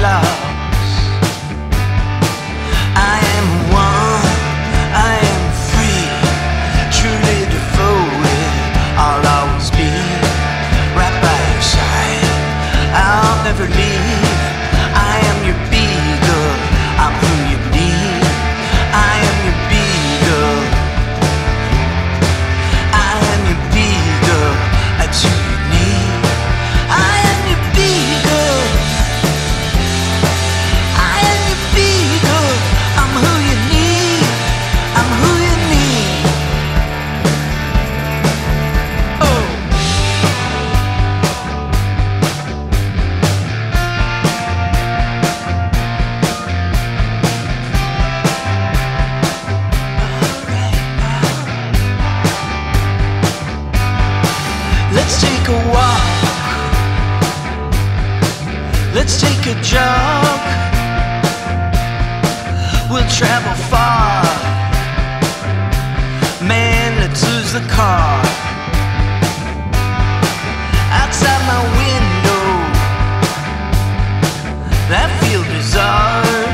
lost. I am one, I am free, truly devoted, I'll always be right by your side. I'll never leave. I am your beagle, I'm who you need. I am your beagle, I am your beagle, that's who you need. I am your beagle, I am your beagle, I'm who you need, I'm who you need. Oh. Let's take a walk, let's take a jog, we'll travel far, man, let's lose the car. Outside my window, that field is ours.